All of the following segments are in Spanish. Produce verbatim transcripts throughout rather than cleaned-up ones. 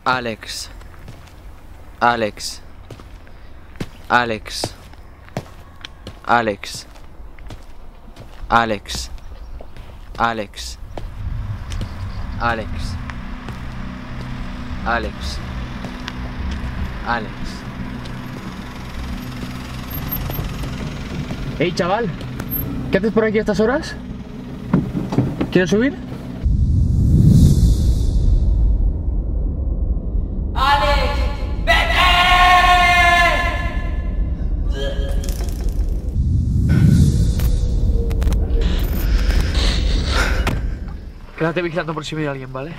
Alex. Alex. Alex. Alex. Alex. Alex. Alex. Alex. Alex. Hey, chaval, ¿qué haces por aquí a estas horas? ¿Quieres subir? ¡Alex! ¡Vete! Quédate vigilando por si ve a alguien, ¿vale?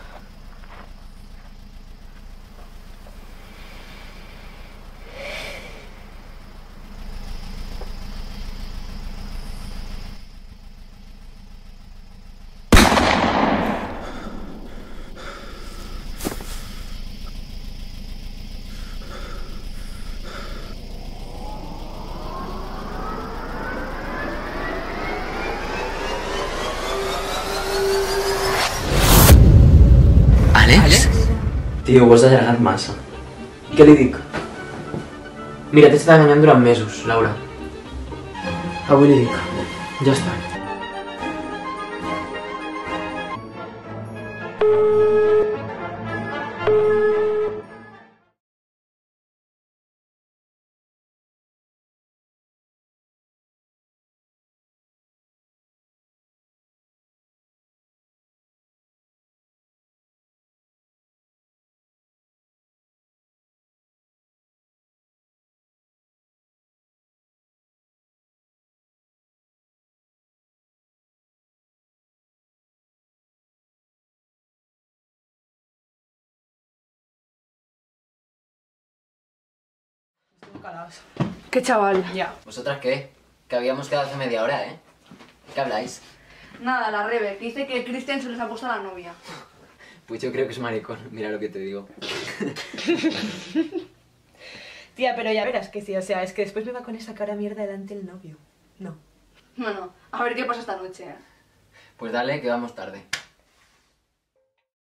Alex? Tio, ho has allargat massa. Què li dic? Mira, t'he estat enganyant durant mesos, Laura. Avui li dic. Ja està. Calaos. ¿Qué chaval? Ya. ¿Vosotras qué? Que habíamos quedado hace media hora, ¿eh? ¿Qué habláis? Nada, la Rebe, que dice que Cristian se les ha puesto a la novia. Pues yo creo que es maricón, mira lo que te digo. Tía, pero ya verás que sí, o sea, es que después me va con esa cara mierda delante el novio. No. Bueno, a ver qué pasa esta noche, ¿eh? Pues dale, que vamos tarde.